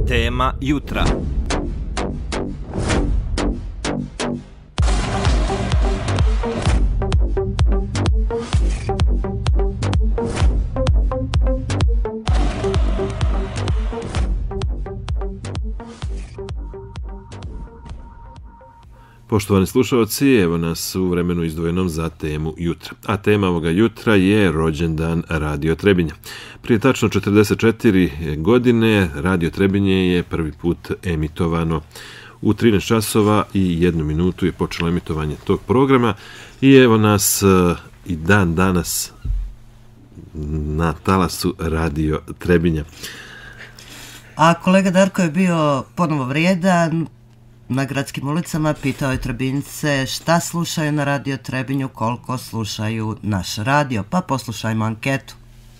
Tema jutra. Poštovani slušalci, evo nas u vremenu izdvojenom za temu jutra. A tema ovoga jutra je rođendan Radio Trebinje. Prije tačno 44 godine Radio Trebinje je prvi put emitovano. U 13 časova i 1 minutu je počelo emitovanje tog programa i evo nas i dan danas na talasu Radio Trebinja. A kolega Darko je bio ponovo vrijedan. Na gradskim ulicama pitao je Trebinjce šta slušaju na Radio Trebinju, koliko slušaju naš radio, pa poslušajmo anketu.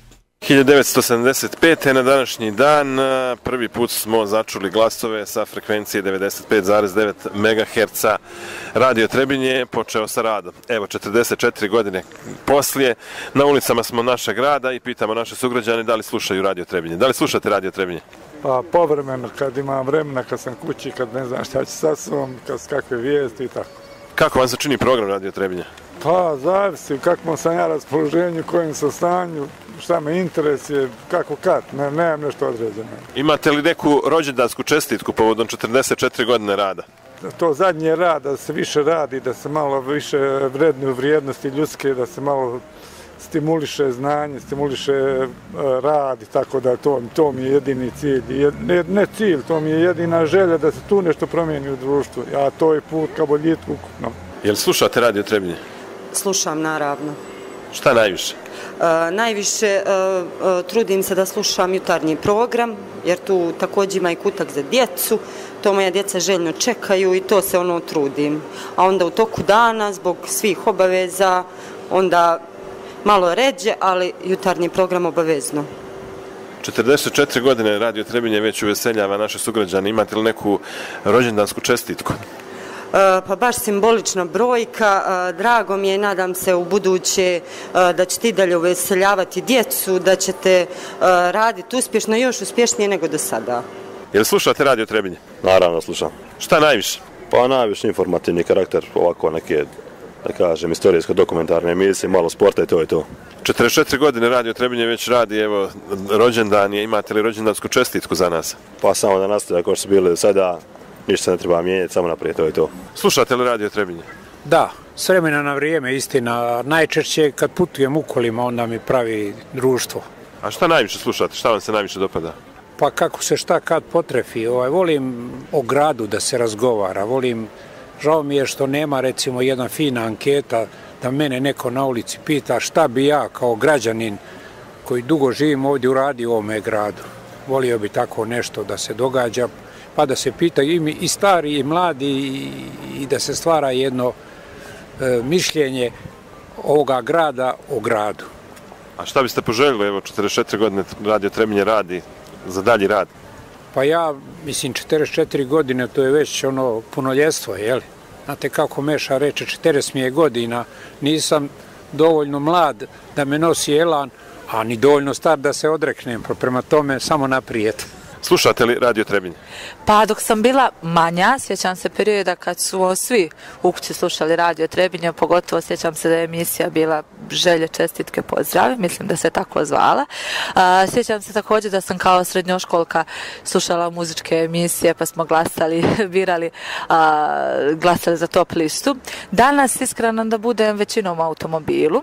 1975. na današnji dan prvi put smo začuli glasove sa frekvencije 95,9 MHz. Radio Trebinje je počeo sa radom. Evo, 44 godine poslije, na ulicama smo našeg grada i pitamo naše sugrađane da li slušaju Radio Trebinje. Da li slušate Radio Trebinje? Pa povremeno, kad imam vremena, kad sam kući, kad ne znam šta ću sa sobom, kakve vijesti i tako. Kako vam se čini program Radio Trebinje? Pa zavisi u kakvom sam ja raspoloženju, kojem sam stanju, šta me interesuje, kako kad, nemam nešto određeno. Imate li neku rođendansku čestitku povodom 44 godine rada? To zadnje rad, da se više radi, da se malo više vrednuju vrijednosti ljudske, da se malo stimuliše znanje, stimuliše rad i tako da to mi je jedini cilj. Ne cilj, to mi je jedina želja da se tu nešto promijeni u društvu, a to je put ka boljitku ukupno. Jel slušate Radio Trebinje? Slušam, naravno. Šta najviše? Najviše trudim se da slušam jutarnji program, jer tu također ima i kutak za djecu, to moja djeca željno čekaju i to se trudim. A onda u toku dana, zbog svih obaveza, onda malo ređe, ali jutarnji program obavezno. 44 godine Radio Trebinje već uveseljava naše sugrađane. Imate li neku rođendansku čestitku? Pa baš simbolična brojka, drago mi je i nadam se u buduće da ćete i dalje uveseljavati djecu, da ćete raditi uspješno, još uspješnije nego do sada. Jel slušate Radio Trebinje? Naravno slušam. Šta najviše? Pa najviše informativni karakter, ovako neke, da kažem, istorijsko dokumentarne emisije, malo sporta i to je to. 44 godine Radio Trebinje već radi, evo, rođendan je, imate li rođendansku čestitku za nas? Pa samo da nastavlja kao što su bili sada, ništa se ne treba mijenjati, samo naprijed, to je to. Slušate li Radio Trebinje? Da, s vremena na vrijeme, istina. Najčešće kad putujem u kolima, onda mi pravi društvo. A šta najviše slušate? Šta vam se najviše dopada? Pa kako se šta kad potrefi. Volim o gradu da se razgovara, žao mi je što nema recimo jedna fina anketa da mene neko na ulici pita šta bi ja kao građanin koji dugo živim ovdje uradio u ovome gradu. Volio bi tako nešto da se događa, pa da se pita i stari i mladi i da se stvara jedno mišljenje ovoga grada o gradu. A šta biste poželjeli, evo 44 godine Radio Trebinje radi za dalji rad? Pa ja, mislim, 44 godine, to je već punoljetstvo, jel? Znate kako Meša reče, 40 mi je godina, nisam dovoljno mlad da me nosi elan, a ni dovoljno star da se odreknem, prema tome samo naprijed. Slušate li Radio Trebinje? Pa dok sam bila manja, sjećam se perioda kad su svi u kući slušali Radio Trebinje, pogotovo sjećam se da je emisija bila Želje, čestitke, pozdravi, mislim da se tako zvala. Sjećam se također da sam kao srednjoškolka slušala muzičke emisije, pa smo glasali, glasali za top listu. Danas, iskreno da budem, većinom u automobilu,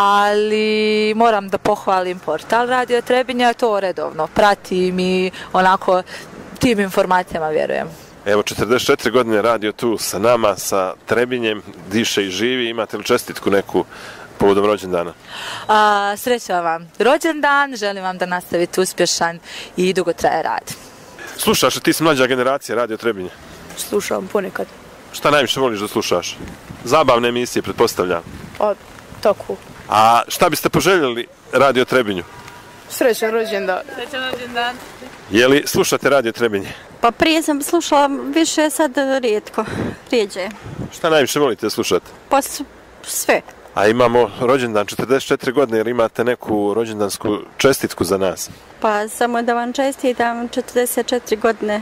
ali moram da pohvalim portal Radio Trebinja, to redovno pratim i onako tim informacijama vjerujem. Evo, 44 godine radio tu sa nama, sa Trebinjem, diše i živi. Imate li čestitku neku povodom rođendana? Srećan vam rođendan, želim vam da nastavite uspješan i dugo traje rad. Slušaš, ti si mlađa generacija Radio Trebinje? Slušam ponekad. Šta najviše voliš da slušaš? Zabavne emisije, pretpostavljam. Tako. A šta biste poželjeli Radio Trebinju? Srećan rođendan. Srećan rođendan. Je li slušate Radio Trebinje? Pa prije sam slušala više, sad rijetko, rijeđe. Šta najviše volite slušati? Pa sve. A imamo rođendan 44 godine, jer imate neku rođendansku čestitku za nas? Pa samo da vam čestitam 44 godine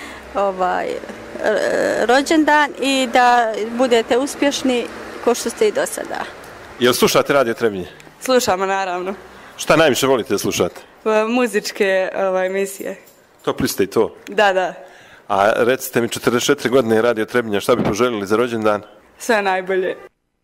rođendan i da budete uspješni ko što ste i do sada. Jel slušate Radio Trebinje? Slušamo, naravno. Šta najviše volite da slušate? Muzičke emisije. Topli ste i to? Da. A recite mi, 44 godine Radio Trebinja, šta bi poželjeli za rođendan? Sve najbolje.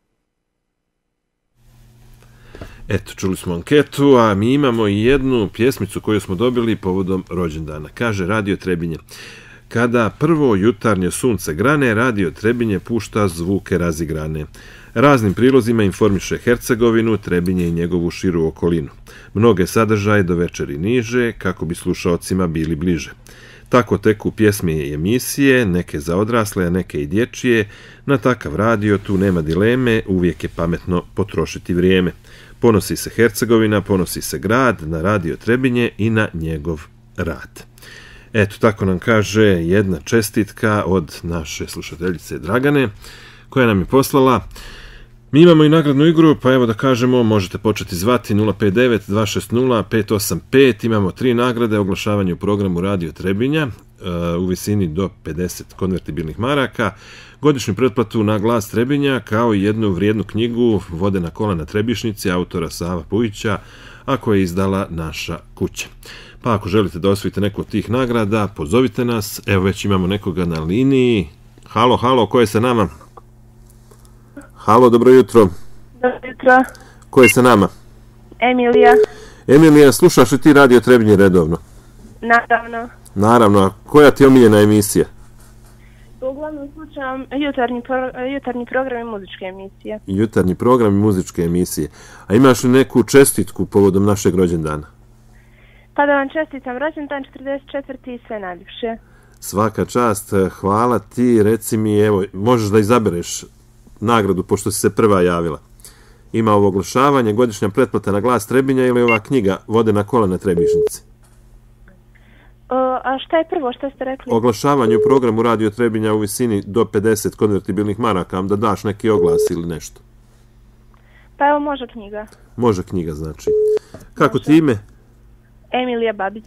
Eto, čuli smo anketu, a mi imamo i jednu pjesmicu koju smo dobili povodom rođendana. Kaže Radio Trebinje: kada prvo jutarnje sunce grane, Radio Trebinje pušta zvuke razigrane. Raznim prilozima informiše Hercegovinu, Trebinje i njegovu širu okolinu. Mnoge sadržaje do večeri niže, kako bi slušaocima bili bliže. Tako teku pjesme i emisije, neke za odrasle, a neke i dječje. Na takav radio tu nema dileme, uvijek je pametno potrošiti vrijeme. Ponosi se Hercegovina, ponosi se grad na Radio Trebinje i na njegov rad. Eto, tako nam kaže jedna čestitka od naše slušateljice Dragane, koja nam je poslala. Mi imamo i nagradnu igru, pa evo da kažemo, možete početi zvati 059-260-585. Imamo 3 nagrade, oglašavanje u programu Radio Trebinja u visini do 50 konvertibilnih maraka, godišnju pretplatu na Glas Trebinja, kao i jednu vrijednu knjigu Vodena kola na Trebišnici autora Sava Pujića, a koje je izdala naša kuća. Pa ako želite da osvojite neku od tih nagrada, pozovite nas. Evo već imamo nekoga na liniji. Halo, ko je sa nama? Halo, dobro jutro. Dobro jutro. Ko je sa nama? Emilija, slušaš li ti Radio Trebinje redovno? Naravno, a koja ti je omiljena emisija? Uglavnom slušam jutarnji program i muzičke emisije. Jutarnji program i muzičke emisije. A imaš li neku čestitku povodom našeg rođendana? Pa da vam čestitam rođendan 44. i sve najljepše. Svaka čast, hvala ti. Reci mi, evo, možeš da izabereš nagradu, pošto si se prva javila. Ima ovo oglašavanje, godišnja pretplata na Glas Trebinja ili ova knjiga Vodena kola na Trebišnici? A šta je prvo, šta ste rekli? Oglašavanje u programu Radio Trebinja u visini do 50 konvertibilnih maraka, da daš neki oglas ili nešto. Pa evo, može knjiga. Može knjiga, znači. Kako ti ime? Emilija Babić.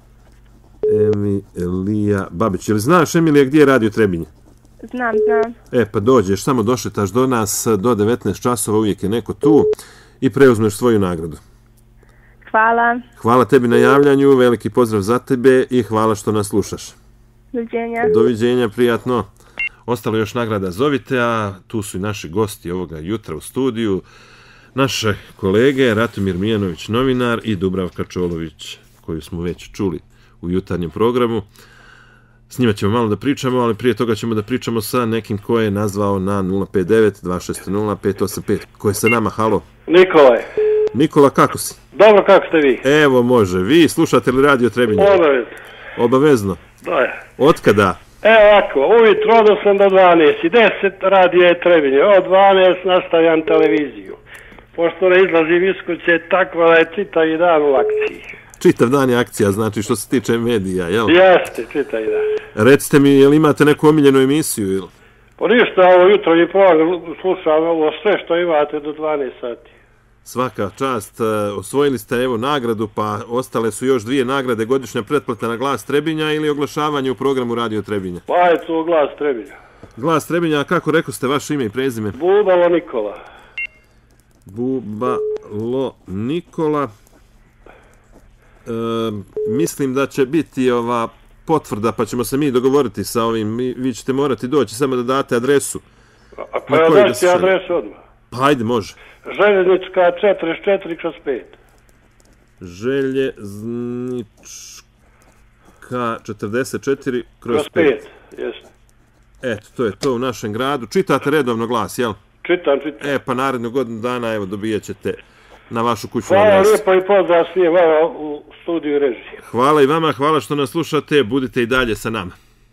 Emilija Babić. Jel znaš, Emilija, gdje je Radio Trebinje? Znam. Pa dođeš, samo došetaš do nas, do 19 časova, uvijek je neko tu i preuzmeš svoju nagradu. Hvala. Hvala tebi na javljanju, veliki pozdrav za tebe i hvala što nas slušaš. Doviđenja, prijatno. Ostalo još nagrada zovite, a tu su i naši gosti ovoga jutra u studiju. Naše kolege Ratomir Mijanović, novinar, i Dubravka Čolović, koju smo već čuli u jutarnjem programu. S njima ćemo malo da pričamo, ali prije toga ćemo da pričamo sa nekim ko je nazvao na 059-260-585. Ko je sa nama? Halo? Nikola, kako si? Dobro, kako ste vi? Evo, može. Vi slušate li Radio Trebinje? Obavezno. Da. Otkada? Evo ovako, ujutro od 8 do 12 i 10 Radio je Trebinje. Od 12 nastavljam televiziju. Pošto ne izlazim iz kuće, tako da je čitav dan u akciji. Čitav dan je akcija, znači što se tiče medija, jel? Jeste, čitav dan. Recite mi, jel imate neku omiljenu emisiju, ili? Pa ništa, ovo jutro je program, slušam ovo sve što imate do 12 sati. Svaka čast, osvojili ste evo nagradu, pa ostale su još 2 nagrade, godišnja pretplata na Glas Trebinja ili oglašavanje u programu Radio Trebinja? Pa je to Glas Trebinja. Glas Trebinja, a kako rekao ste vaše ime i prezime? Bubalo Nikola. Bubalo Nikola. Mislim da će biti ova potvrda, pa ćemo se mi dogovoriti sa ovim. Vi ćete morati doći, samo da date adresu. Pa ja daći adresu odmah. Pa ajde, može. Željeznička 44/5. Željeznička 44/5. Jeste. Eto, to je to u našem gradu. Čitate redovno Glas, jel? Čitam. Pa narednu godinu dana, evo, dobijat ćete na vašu kuću. Hvala lijepo i pozdrav svije vama u studiju režije. Hvala i vama, hvala što nas slušate, budite i dalje sa nama.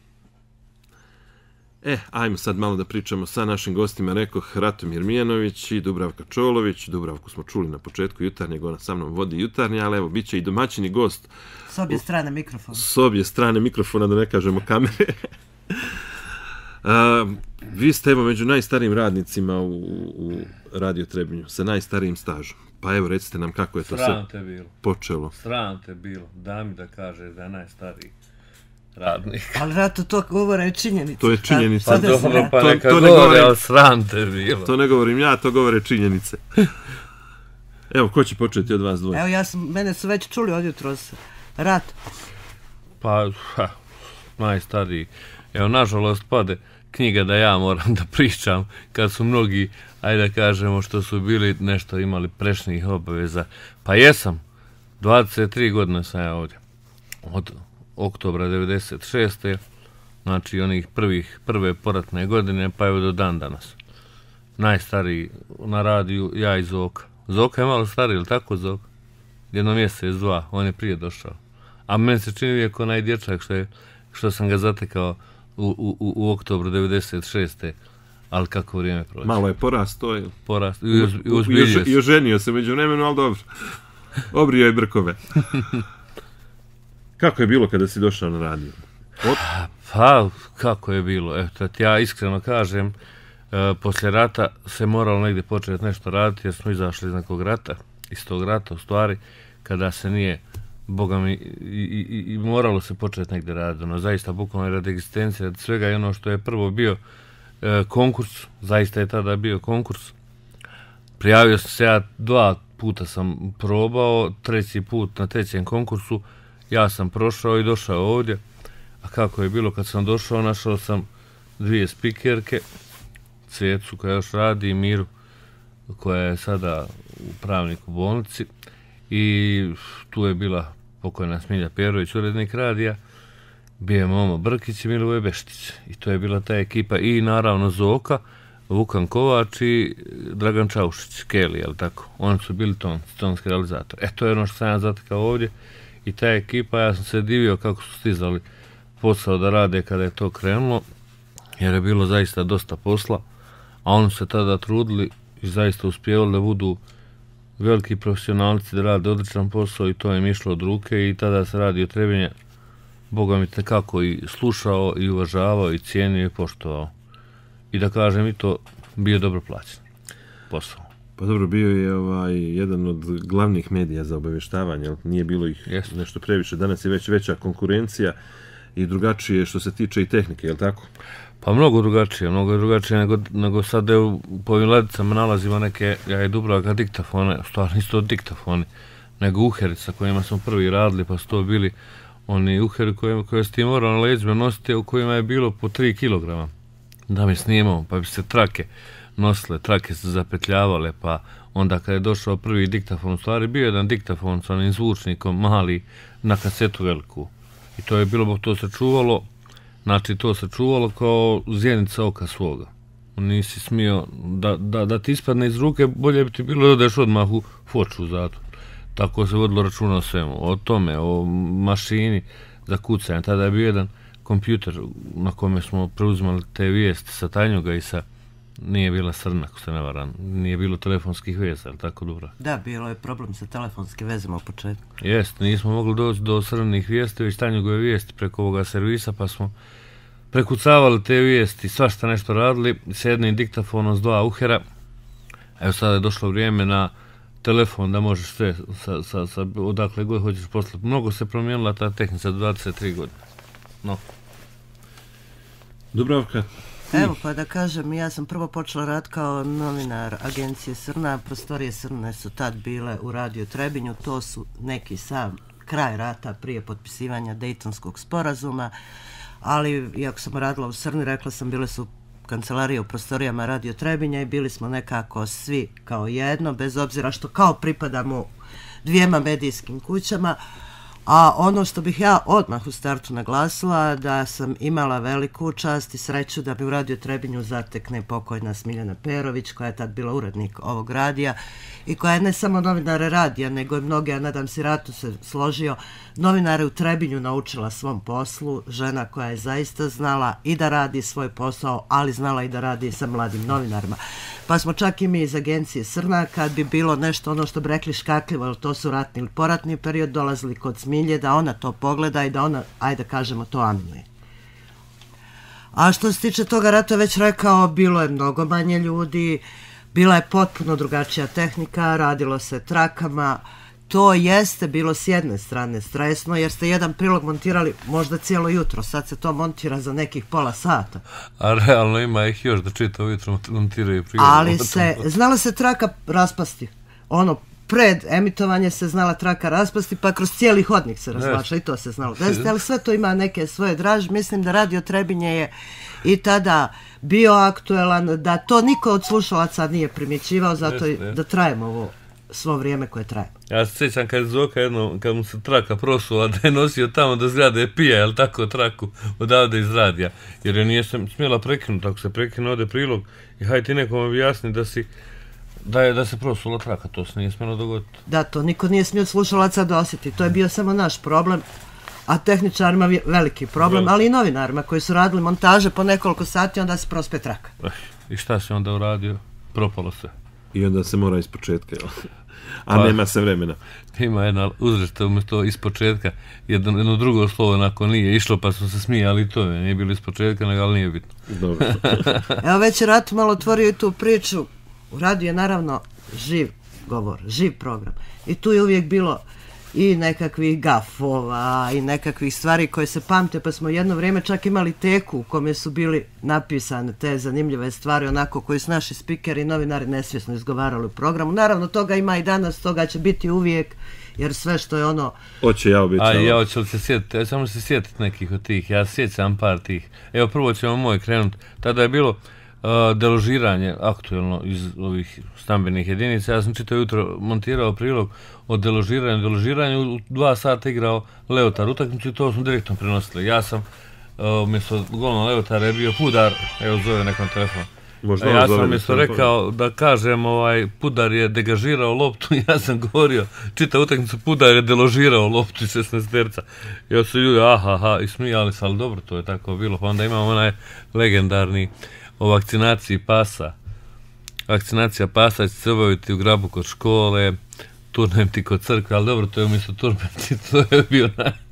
Ajmo sad malo da pričamo sa našim gostima, rekoh Ratomir Mijanović i Dubravka Čolović. Dubravku smo čuli na početku jutarnjeg, ona sa mnom vodi jutarnje, ali evo, bit će i domaćini gost. S obje strane mikrofona. S obje strane mikrofona, da ne kažemo kamere. Vi ste evo među najstarijim radnicima u Radio Trebinju, sa najstarijim stažom. Pa evo, recite nam kako je to sve počelo. Sram te bilo, da mi da kaže da je najstariji radnik. Ali Rato, to govore činjenice. To je činjenica. Pa dobro, pa neka govore, ali sram te bilo. To ne govorim ja, to govore činjenice. Evo, ko će početi od vas dvoje? Evo, mene su već čuli od jutros. Rato. Pa, najstariji. Evo, nažalost, pade knjiga da ja moram da pričam kad su mnogi, ajde da kažemo, što su bili nešto imali prešnih obaveza. Pa jesam, 23 godine sam ja ovdje. Od oktobra 96. Znači onih prve poratne godine, pa evo do dan danas. Najstariji na radiju, ja i Zoka. Zoka je malo stariji, ili tako Zoka? Jedno mjesec, dva, on je prije došao. A meni se čini uvijek onaj dječak što sam ga zatekao u oktobru 96. Ali kako vrijeme prođe. Malo je porastao. Porast. I oženio se među vremenu, ali dobro. Obrio je brkove. Kako je bilo kada si došao na radio? Pa, kako je bilo? Eto, ja iskreno kažem, poslije rata se moralo negdje početi nešto raditi, jer smo izašli iz nekog rata, iz tog rata u stvari, kada se nije, boga mi, i moralo se početi negdje raditi, ono, zaista bukvalno radi egzistencije, radi svega, i ono što je prvo bio konkurs, zaista je tada bio konkurs, prijavio sam se, ja 2 puta sam probao, 3. put na 3. konkursu, ja sam prošao i došao ovdje, a kako je bilo kad sam došao, našao sam 2 spikerke, Cvecu koja još radi i Miru koja je sada u Pravniku bolnici, i tu je bila pokojna Smilja Perović, urednik radija, bio je Momo Brkić i Milovoje Beštić, i to je bila ta ekipa, i naravno Zoka, Vukan Kovač i Dragan Čaušić, Keli, jel tako, oni su bili tonski realizator. To je ono što sam ja zatekao ovdje, i ta ekipa, ja sam se divio kako su stizali posao da rade kada je to krenulo, jer je bilo zaista dosta posla, a oni se tada trudili i zaista uspjevali da budu veliki profesionalci, da rade odličan posao, i to im išlo od ruke, i tada se Radio Trebinje, Boga mi tekako i slušao i uvažavao i cijenio i poštovao. I da kažem, i to bio dobro plaćen posao. Pa dobro, bio je jedan od glavnih medija za obavještavanje, nije bilo ih nešto previše. Danas je već veća konkurencija i drugačije što se tiče i tehnike, je li tako? Pa mnogo drugačije nego sad po ovim ladicama nalazimo neke, ja i Dubravka, diktafone, stvarno isto diktafoni, nego uheri sa kojima smo prvi radili, pa su to bili oni uheri koje ste morali na leđima nositi, u kojima je bilo po 3 kilograma. Da mi snimamo, pa bi se trake nosile, trake se zapetljavale, pa onda kad je došao prvi diktafon, u stvari bio jedan diktafon sa onim zvučnikom mali na kasetu veliku. I to je bilo, to se čuvalo, znači to se čuvalo kao zjenica oka svoga. Nisi smio da ti ispadne iz ruke, bolje bi ti bilo da odeš odmah u foču zato. Tako se vodilo računa o svemu, o tome, o mašini za kucanje. Tada je bio jedan kompjuter na kome smo preuzimali te vijesti sa Tanjuga i sa, nije bila Srna, ako se ne varam, nije bilo telefonskih veza, ali tako dobro? Da, bilo je problem sa telefonskim vezama u početku. Jeste, nismo mogli doći do Srnih vijesti, već Tanjugove vijesti preko ovoga servisa, pa smo prekucavali te vijesti, svašta nešto radili, sa jednim diktafonom s 2 uhera. Evo sada je došlo vrijeme na telefon da možeš sve odakle god hoćeš poslati. Mnogo se promijenila ta tehnika 23 godine. No. Dubravka? Evo, pa da kažem, ja sam prvo počela rad kao novinar agencije Srna, prostorije Srne su tad bile u Radio Trebinju, to su neki sam kraj rata prije potpisivanja Dejtonskog sporazuma, ali iako sam radila u Srni, rekla sam, bile su kancelarije u prostorijama Radio Trebinja i bili smo nekako svi kao jedno, bez obzira što kao pripadamo 2 medijskim kućama. A ono što bih ja odmah u startu naglasila, da sam imala veliku čast i sreću da mi u Radio Trebinju zatekne pokojna Smiljana Perović, koja je tad bila urednik ovog radija i koja je ne samo novinare radija, nego i mnoge, a nadam se Ratu se složio, novinare u Trebinju naučila svom poslu, žena koja je zaista znala i da radi svoj posao, ali znala i da radi sa mladim novinarima. Pa smo čak i mi iz agencije Srna, kad bi bilo nešto ono što bi rekli škakljivo, ali to su ratni ili poratni period, dolazili kod Smilje da ona to pogleda i da ona, ajde kažemo, to aminuje. A što se tiče toga rata, već rekao, bilo je mnogo manje ljudi, bila je potpuno drugačija tehnika, radilo se trakama. To jeste bilo s jedne strane stresno, jer ste jedan prilog montirali možda cijelo jutro, sad se to montira za nekih pola sata. A realno ima ih još da čitavo jutro montiraju prilog. Ali znala se traka raspasti. Pred emitovanje se znala traka raspasti, pa kroz cijeli hodnik se razvlačila i to se znalo. Ali sve to ima neke svoje draž. Mislim da Radio Trebinje je i tada bio aktuelan, da to niko od slušalaca nije primjećivao, zato da trajemo ovo svo vrijeme koje traje. Ja se sjećam kad je Zoka jedno, kad mu se traka prosula, da je nosio tamo do zgrade pija, jel tako, traku odavde iz radija. Jer je nije smjela prekinuti, ako se prekine ode prilog i hajde ti nekom objasni da se prosula traka, to se nije smjelo dogoditi. Da, to niko nije smio slušalaca da osjeti, to je bio samo naš problem, a tehničarima veliki problem, ali i novinarima koji su radili montaže po nekoliko sati, onda se prospe traka. I šta se onda uradio? Propalo se. I onda se mora ispočetka, jel? A nema se vremena. Ima jedna uzrešta umjesto ispočetka, jedno drugo slovo onako nije išlo, pa su se smijali, to nije bilo ispočetka, nego ali nije bitno. Dobro. Evo već je Ratu malo otvorio i tu priču. U radiju je naravno živ govor, živ program. I tu je uvijek bilo i nekakvih gafova i nekakvih stvari koje se pamte, pa smo jedno vrijeme čak imali teku u kome su bili napisane te zanimljive stvari, onako koji su naši spikeri i novinari nesvjesno izgovarali u programu. Naravno, toga ima i danas, toga će biti uvijek, jer sve što je ono... Hoće ja običao. A ja hoću se sjetiti, samo se sjetiti nekih od tih, ja sjećam par tih. Evo, prvo ćemo moj krenuti. Tada je bilo deložiranje aktuelno iz ovih stambenih jedinica. Ja sam čitao jutro montirao prilog o deložiranju. U 2 sata igrao Leotar utakmicu i to smo direktno prenosili. Ja sam umjesto golna Leotara je bio Pudar, evo zove nekom telefonu. Ja sam umjesto rekao da kažem Pudar je degažirao loptu, ja sam govorio čitao utakmicu Pudar je deložirao loptu iz 16-terca. Ja su ljudi i smijali se, ali dobro, to je tako bilo. Pa onda imamo onaj legendarni o vakcinaciji pasa. Vakcinacija pasa će se obaviti u Grabu kod škole, Turnempti kod crkve, ali dobro, to je umjesto Turnempti, to je bio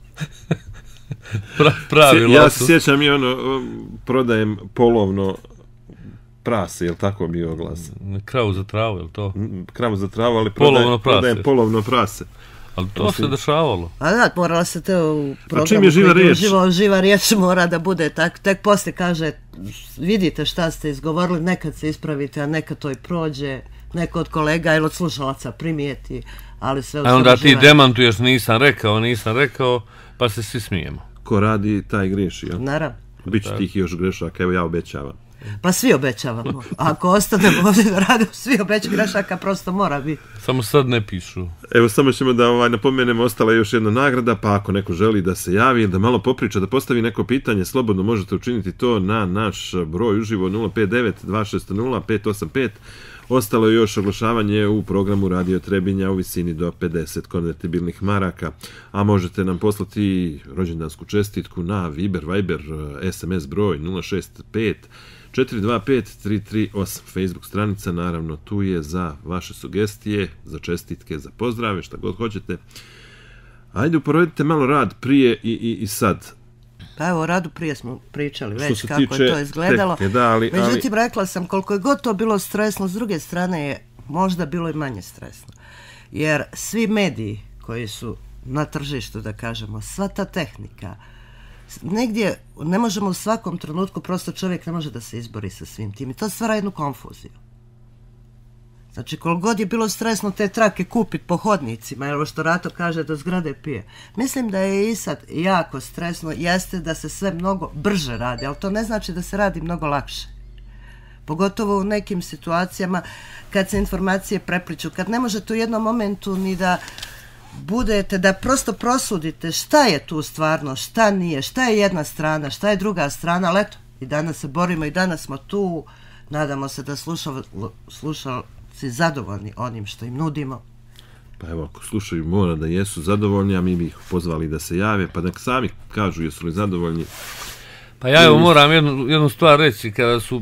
pravi lotus. Ja se sjećam i prodajem polovno prase, jel tako bio oglas? Kravu za travu, jel to? Kravu za travu, ali prodajem polovno prase. Ali to se dešavalo. A da, morala se te u programu živa riječ mora da bude tako. Tek poslije kaže, vidite šta ste izgovorili, nekad se ispravite, a nekad to i prođe, neko od kolega ili od slušalaca primijeti, ali sve u a onda ti demantuješ, nisam rekao, pa se svi smijemo. Ko radi, taj griješi, jel? Naravno. Biće tih još grešaka, evo ja obećavam. Pa svi obećavamo. Ako ostanemo ovdje da radimo, svi grešaka prosto mora biti. Samo sad ne pišu. Evo, samo ćemo da napomenemo, ostala je još jedna nagrada, pa ako neko želi da se javi, da malo popriča, da postavi neko pitanje, slobodno možete učiniti to na naš broj uživo 059-260-585. Ostalo je još oglašavanje u programu Radio Trebinja u visini do 50 konvertibilnih maraka, a možete nam poslati rođendansku čestitku na Viber, SMS broj 065 425-338. Facebook stranica, naravno, tu je za vaše sugestije, za čestitke, za pozdrave, šta god hoćete. Ajde, uporedite malo rad prije i sad. Pa evo, o radu prije smo pričali već kako je to izgledalo. Međutim, rekla sam, koliko je god to bilo stresno, s druge strane je možda bilo i manje stresno. Jer svi mediji koji su na tržištu, da kažemo, sva ta tehnika, negdje ne možemo u svakom trenutku, prosto čovjek ne može da se izbori sa svim tim i to stvara jednu konfuziju. Znači, koliko god je bilo stresno te trake kupiti po hodnicima, jer što Rato kaže do zgrade pije. Mislim da je i sad jako stresno, jeste da se sve mnogo brže radi, ali to ne znači da se radi mnogo lakše. Pogotovo u nekim situacijama kad se informacije prepliču, kad ne možete u jednom momentu ni da budete, da prosto prosudite šta je tu stvarno, šta nije, šta je jedna strana, šta je druga strana, ali eto, i danas se borimo i danas smo tu, nadamo se da slušalci zadovoljni onim što im nudimo. Pa evo, ako slušaju, mora da jesu zadovoljni, a mi bi ih pozvali da se jave, pa nek sami kažu jesu li zadovoljni. Pa ja evo moram jednu stvar reći,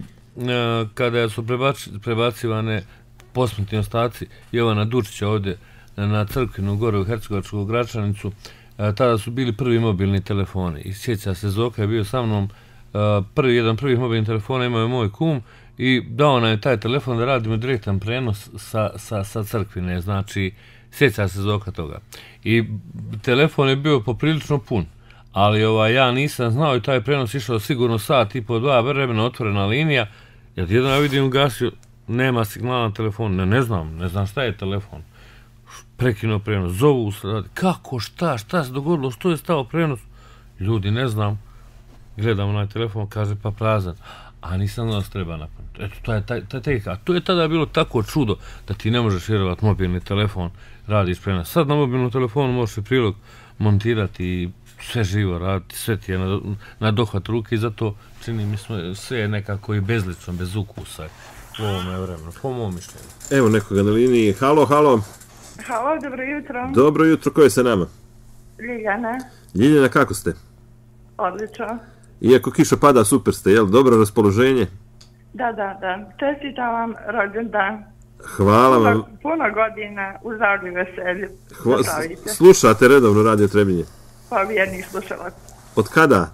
kada su prebacivane posmrtni ostaci Jovana Dučića ovdje na Crkvinu gore u Hercegovačku Gračanicu, tada su bili prvi mobilni telefoni i sjeća se, Zoka je bio sa mnom, jedan prvih mobilnih telefona imao je moj kum i dao nam je taj telefon da radimo direktan prenos sa crkvine, znači sjeća se Zoka toga. I telefon je bio poprilično pun, ali ja nisam znao i taj prenos išao sigurno sat i po 2 vremena otvorena linija, jer jedan ja vidim ugasio, nema signala na telefonu, ne znam šta je telefon. Prekinuo prenos, zovu se, kako, šta se dogodilo, što je stao prenos? Ljudi, ne znam. Gledam onaj telefon, kaže pa prazan. A nisam znao da se treba napuniti. Eto, to je tada bilo tako čudo da ti ne možeš vjerovati mobilni telefon, radiš prenos. Sad na mobilnom telefonu možeš i prilog montirati i sve živo raditi, sve ti je na dohvat ruke i zato čini mi sve je nekako i bezlično, bez ukusa u ovome vremenu, po mom mišljenju. Evo nekoga na liniji. Halo. Halo, dobro jutro. Dobro jutro, ko je sa nama? Ljiljana, kako ste? Odlično. Iako kiša pada, super ste, jel? Dobro raspoloženje? Da. Čestitam vam rođendan. Hvala vam. Puno godina u zdravlju i veselju. Slušate redovno Radio Trebinje? Pa vjernih slušalac. Od kada?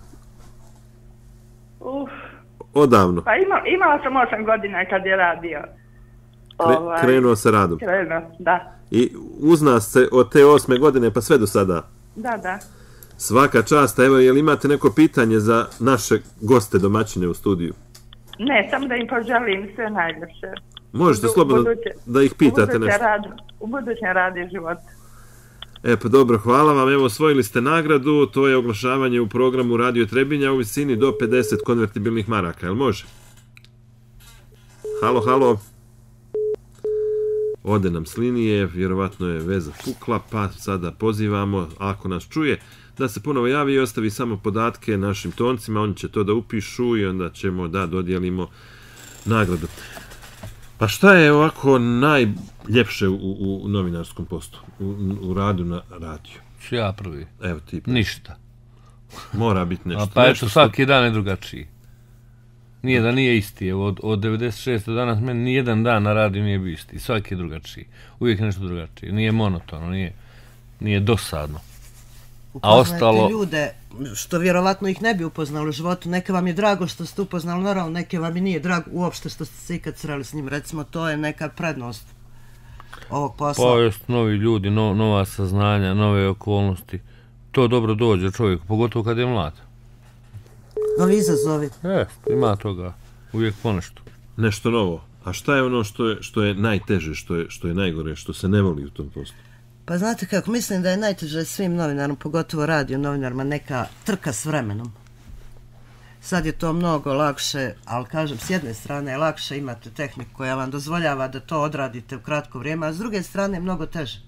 Odavno. Pa imala sam 8 godina kad je radio. Krenuo sa radom. Da. I uz nas se od te 8. godine pa sve do sada. Da. Svaka čast. Evo, jel imate neko pitanje za naše goste domaćine u studiju? Ne, samo da im poželim sve najljepše. Možete slobodno da ih pitate nešto. U budućem radu i životu. Pa dobro, hvala vam. Evo, osvojili ste nagradu. To je oglašavanje u programu Radio Trebinja u visini do 50 konvertibilnih maraka. Jel može? Halo. Ode nam s linije, vjerovatno je veza pukla, pa sada pozivamo, ako nas čuje, da se ponovo javi i ostavi samo podatke našim toncima, oni će to da upišu i onda ćemo da dodijelimo nagradu. Pa šta je ovako najljepše u novinarskom poslu, u radu na radiju? Ja prvi. Evo ti prvi. Ništa. Mora biti nešto. Pa eto, svaki dan je drugačiji. Nije da nije isti, od 96. do danas meni nijedan dan na radiju nije bio isti, svaki je drugačiji, uvijek je nešto drugačije, nije monotono, nije dosadno. Upoznajte ljude, što vjerovatno ih ne bi upoznali u životu, neka vam je drago što ste upoznali, naravno neke vam i nije drago uopšte što ste se ikad sreli s njim, recimo to je neka prednost ovog posla. Pa jest, novi ljudi, nova saznanja, nove okolnosti, to dobro dođe čovjeku, pogotovo kad je mlad. Novi izazovi. Ima toga, uvijek ponešto. Nešto novo. A šta je ono što je najteže, što je najgore, što se ne voli u tom poslu? Pa znate kako, mislim da je najteže svim novinarima, pogotovo radio novinarima, neka trka s vremenom. Sad je to mnogo lakše, ali kažem, s jedne strane je lakše, imate tehniku koja vam dozvoljava da to odradite u kratko vrijeme, a s druge strane je mnogo teže.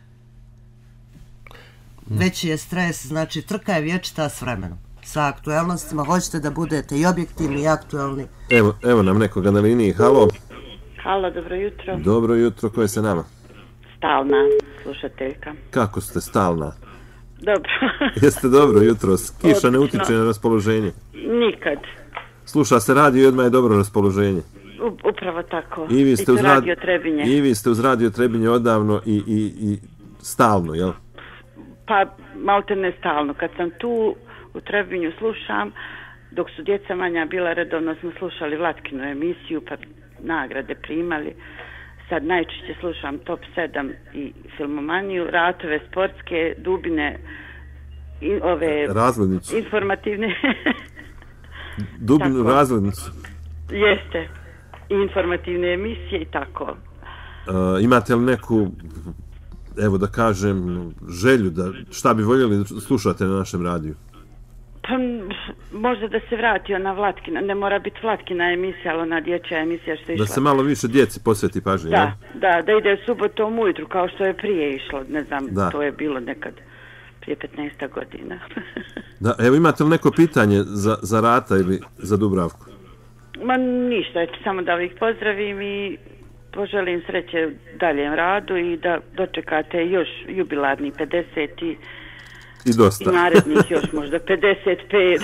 Veći je stres, znači trka je vječita s vremenom. Sa aktualnostima, hoćete da budete i objektivni i aktualni. Evo nam nekoga na liniji, halo. Halo, dobro jutro. Dobro jutro, ko je sa nama? Stalna slušateljka. Kako ste stalna? Dobro. Jeste dobro jutros, kiša ne utiče na raspoloženje? Nikad. Sluša se radio i odmah je dobro raspoloženje. Upravo tako. I vi ste uz Radio Trebinje. I vi ste uz Radio Trebinje odavno i stalno, jel? Pa, malte ne stalno. Kad sam tu u Trebinju slušam, dok su djeca manja bila, redovno smo slušali Vlatkinu emisiju, pa nagrade primali. Sad najčešće slušam Top 7 i Filmomaniju, ratove sportske, Dubine, ove razglednicu. Informativne. Dubinu razglednicu. Jeste. I informativne emisije i tako. Imate li neku, evo da kažem, želju da šta bi voljeli da slušate na našem radiju? Pa možda da se vrati ona Vlatkina, ne mora biti Vlatkina emisija, ali ona dječja emisija što je išla. Da se malo više djeci posveti pažnje, da ide subotom ujutru kao što je prije išlo, ne znam, to je bilo nekad prije 15 godina. Da, evo imate li neko pitanje za Rata ili za Dubravku? Ma ništa, samo da ih pozdravim i poželim sreće u daljem radu i da dočekate još jubilarni 50 i dosta. I narednih još možda 55.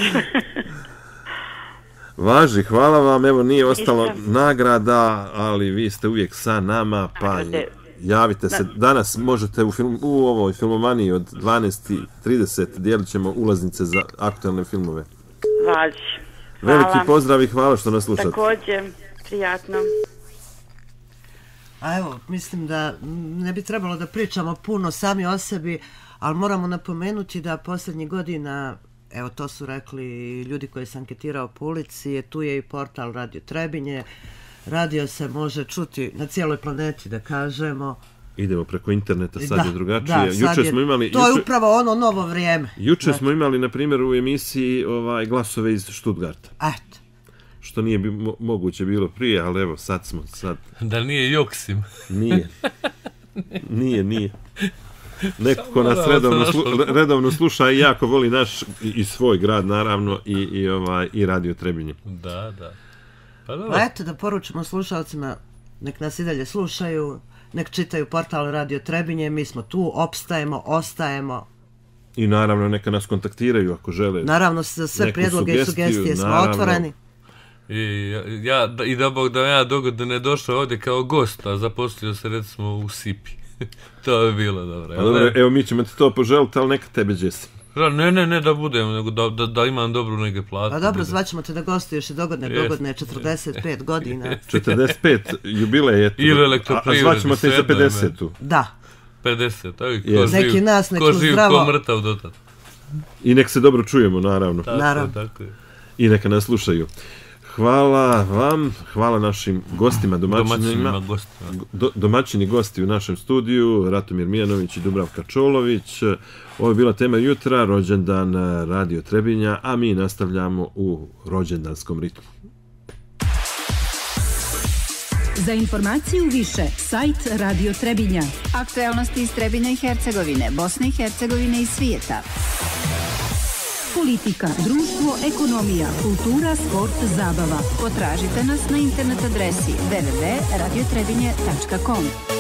Važi, hvala vam, evo nije ostalo nagrada, ali vi ste uvijek sa nama, pa javite se. Danas možete u ovoj Filmomaniji od 12:30 dijelit ćemo ulaznice za aktualne filmove. Važi. Veliki pozdrav i hvala što nas slušate. Također, prijatno. A evo, mislim da ne bi trebalo da pričamo puno sami o sebi, ali moramo napomenuti da posljednjih godina, evo to su rekli ljudi koji se anketirao po ulici, tu je i portal Radio Trebinje, radio se može čuti na cijeloj planeti, da kažemo. Idemo preko interneta, sad je drugačije. To je upravo ono novo vrijeme. Juče smo imali, na primjer, u emisiji glasove iz Stuttgarta. Eto. Što nije moguće bilo prije, ali evo, sad smo. Da nije Joksim. Nije. Neko ko nas redovno sluša i jako voli naš i svoj grad, naravno, i Radio Trebinje. Da. Pa eto, da poručimo slušalcima, nek nas i dalje slušaju, nek čitaju portal Radio Trebinje, mi smo tu, opstajemo, ostajemo. I naravno neka nas kontaktiraju ako žele. Naravno, za sve prijedloge i sugestije smo otvoreni. I da Bog da ja dogodine došao ovdje kao gost, a zaposlio se recimo u Sipi. To je bilo dobro. Evo mi ćemo ti to poželiti, ali neka tebe Jesse. Ne da budem, nego da imam dobru neke plate. Pa dobro, zvaćemo te da gostuješ i dogodne 45 godina. 45 jubileje. Ili elektroprivredni. A zvaćemo te i za 50-tu. Da. 50, neki nas, nek ko su živ, zdravo. ko mrtav dotad. I nek se dobro čujemo, naravno. Tako je. I neka nas slušaju. Hvala vam, hvala našim gostima, domaćini gosti u našem studiju, Ratomir Mijanović i Dubravka Čolović. Ovo je bila tema jutra, rođendan Radio Trebinja, a mi nastavljamo u rođendanskom ritmu. Za informaciju više, sajt Radio Trebinja. Aktualnosti iz Trebinja i Hercegovine, Bosne i Hercegovine i svijeta. Politika, društvo, ekonomija, kultura, sport, zabava. Potražite nas na internet adresi www.radiotrebinje.com.